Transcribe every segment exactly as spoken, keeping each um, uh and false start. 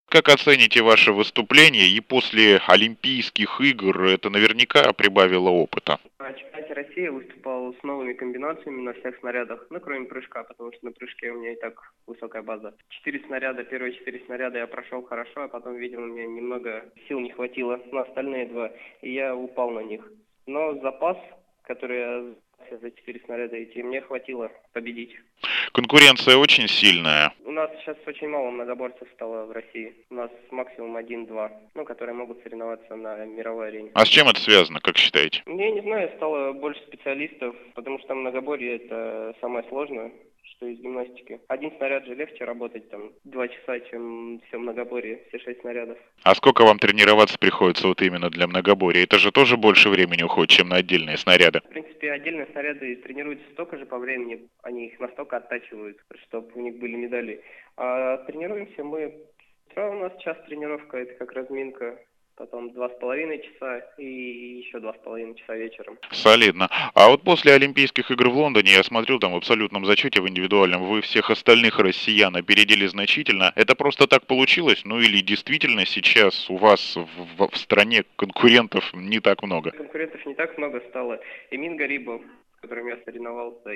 Как оцените ваше выступление и после Олимпийских игр это наверняка прибавило опыта? На чемпионате России выступал с новыми комбинациями на всех снарядах, ну, кроме прыжка, потому что на прыжке у меня и так высокая база. Четыре снаряда, первые четыре снаряда я прошел хорошо, а потом, видимо, мне немного сил не хватило на остальные два, и я упал на них. Но запас, который я за четыре снаряда идти, мне хватило победить. Конкуренция очень сильная. У нас сейчас очень мало многоборцев стало в России. У нас максимум один-два, ну, которые могут соревноваться на мировой арене. А с чем это связано, как считаете? Я не знаю, стало больше специалистов, потому что многоборье это самое сложное, что из гимнастики. Один снаряд же легче работать там два часа, чем все многоборье, все шесть снарядов. А сколько вам тренироваться приходится вот именно для многоборья? Это же тоже больше времени уходит, чем на отдельные снаряды. В принципе, отдельные снаряды тренируются столько же по времени, они их настолько оттачивают, чтобы у них были медали. А тренируемся мы, у нас час тренировка, это как разминка. Потом два с половиной часа и еще два с половиной часа вечером. Солидно. А вот после Олимпийских игр в Лондоне я смотрел там в абсолютном зачете, в индивидуальном, вы всех остальных россиян опередили значительно. Это просто так получилось? Ну или действительно сейчас у вас в, в стране конкурентов не так много? Конкурентов не так много стало. Эмин Гарибов, с которым я соревновался,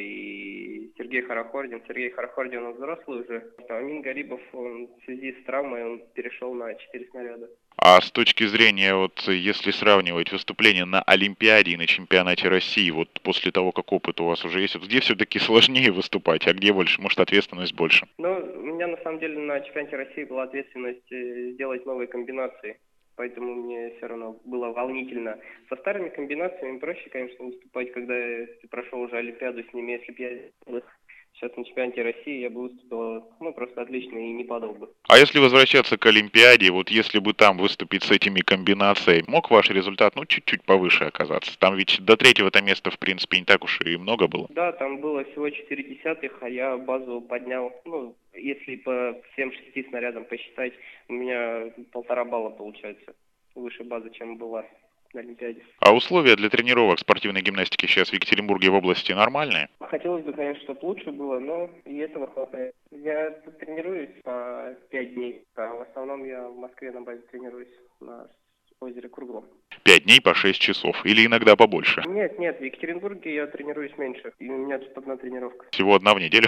и Сергей Харахордин. Сергей Харахордин, он взрослый уже. А Эмин Гарибов, он в связи с травмой, он перешел на четыре снаряда. А с точки зрения, вот если сравнивать выступления на Олимпиаде и на чемпионате России, вот после того, как опыт у вас уже есть, вот где все-таки сложнее выступать, а где больше, может, ответственность больше? Ну, у меня на самом деле на чемпионате России была ответственность сделать новые комбинации, поэтому мне все равно было волнительно. Со старыми комбинациями проще, конечно, выступать, когда ты прошел уже Олимпиаду с ними, если бы я сейчас на чемпионате России, я бы выступил, ну, просто отлично и не падал бы. А если возвращаться к Олимпиаде, вот если бы там выступить с этими комбинациями, мог ваш результат, ну, чуть-чуть повыше оказаться? Там ведь до третьего-то места, в принципе, не так уж и много было. Да, там было всего четыре десятых, а я базу поднял, ну, если по всем шести снарядам посчитать, у меня полтора балла получается выше базы, чем была на Олимпиаде. А условия для тренировок спортивной гимнастики сейчас в Екатеринбурге в области нормальные? Хотелось бы, конечно, чтобы лучше было, но и этого хватает. Я тут тренируюсь по пять дней, а в основном я в Москве на базе тренируюсь на озере Круглом. Пять дней по шесть часов или иногда побольше? Нет, нет, в Екатеринбурге я тренируюсь меньше, и у меня тут одна тренировка. Всего одна в неделю?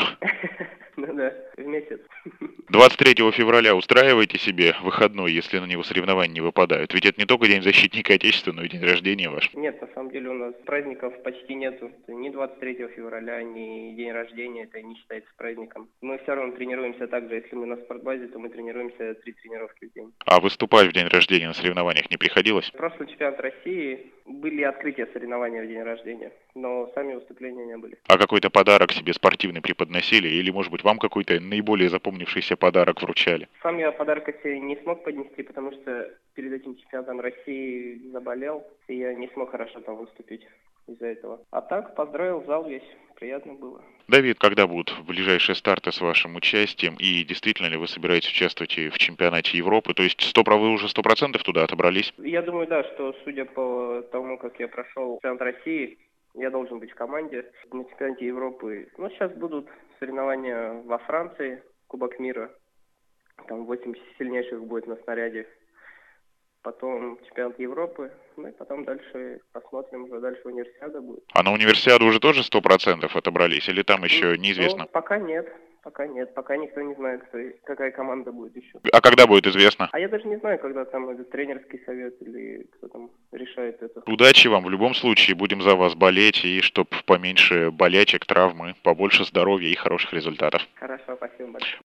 Ну да, в месяц. двадцать третьего февраля устраиваете себе выходной, если на него соревнования не выпадают? Ведь это не только День защитника Отечества, но и день рождения ваш. Нет, на самом деле у нас праздников почти нету. Ни двадцать третьего февраля, ни день рождения, это не считается праздником. Мы все равно тренируемся так же. Если мы на спортбазе, то мы тренируемся три тренировки в день. А выступать в день рождения на соревнованиях не приходилось? Прошлый чемпионат России были открытия соревнований в день рождения, но сами выступления не были. А какой-то подарок себе спортивный преподносили? Или, может быть, вам какой-то наиболее запомнившийся подарок вручали? Сам я подарка себе не смог поднести, потому что перед этим чемпионатом России заболел, и я не смог хорошо там выступить из-за этого. А так, поздравил зал весь, приятно было. Давид, когда будут ближайшие старты с вашим участием? И действительно ли вы собираетесь участвовать и в чемпионате Европы? То есть сто, вы уже сто процентов туда отобрались? Я думаю, да, что судя по тому, как я прошел чемпионат России, я должен быть в команде на чемпионате Европы. Ну, сейчас будут соревнования во Франции, Кубок мира. Там восемь сильнейших будет на снаряде. Потом чемпионат Европы. Ну и потом дальше посмотрим, уже дальше универсиада будет. А на универсиаду уже тоже сто процентов отобрались? Или там еще неизвестно? Ну, пока нет. Пока нет, пока никто не знает, кто, какая команда будет еще. А когда будет известно? А я даже не знаю, когда там этот тренерский совет или кто там решает это. Удачи вам в любом случае, будем за вас болеть, и чтоб поменьше болячек, травмы, побольше здоровья и хороших результатов. Хорошо, спасибо большое.